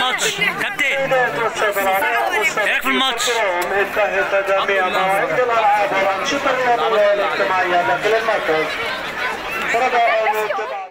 الماتش كابتن؟ ايه في الماتش؟ جميع مواعيد الالعاب والانشطه الرياضيه والاجتماعيه داخل المركز.